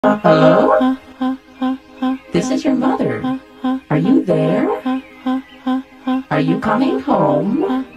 Hello? This is your mother. Are you there? Are you coming home?